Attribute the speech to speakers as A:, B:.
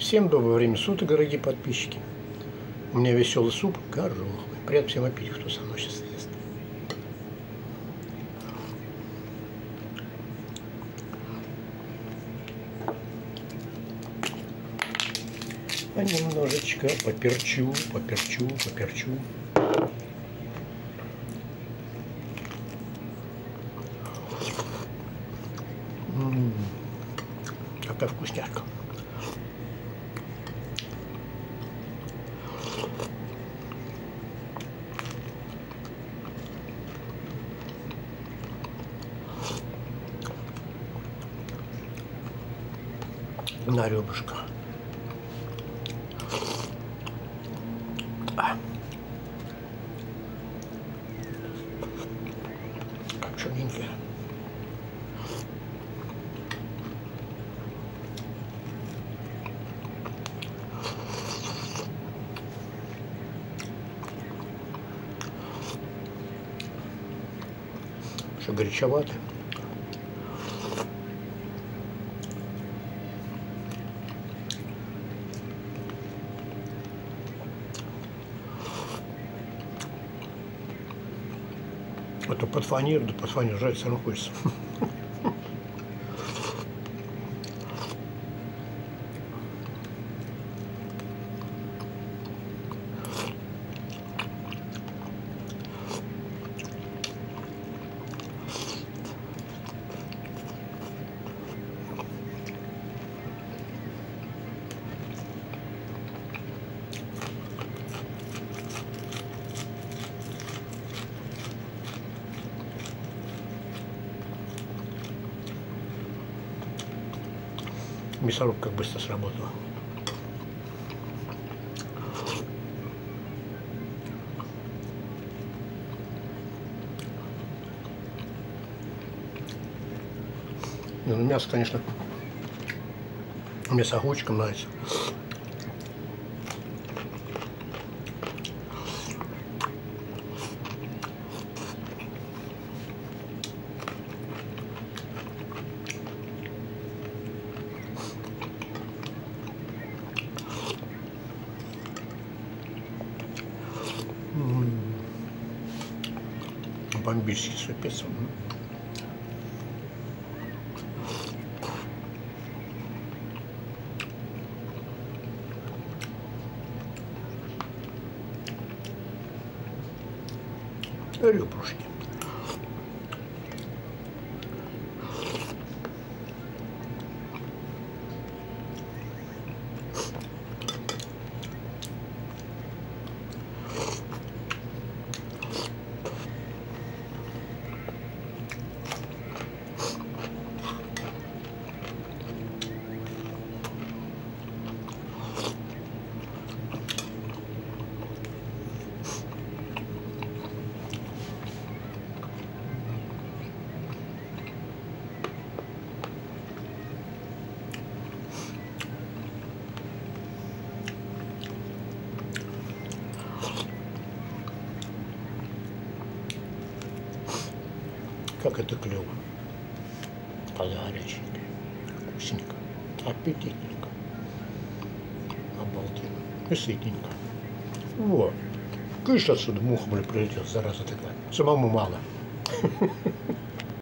A: Всем доброго времени суток, дорогие подписчики. У меня веселый суп гороховый. Приятно всем аппетита, кто со мной сейчас ест. А немножечко поперчу. Какая вкусняшка. На ребрышко. Черненькая. Что горячовато. Это под фанеру, да под фанеру жать все равно хочется. Мясорубка как быстро сработала. Ну, мясо, конечно, мне с огурчиком нравится. Бомбический супец. Ребрышки. Как это клево. Когда горяченько. Вкусненько. Аппетитненько. Обалденно. И сытненько. Вот. Кыш отсюда, муха, блин, прилетела, зараза такая. Самому мало.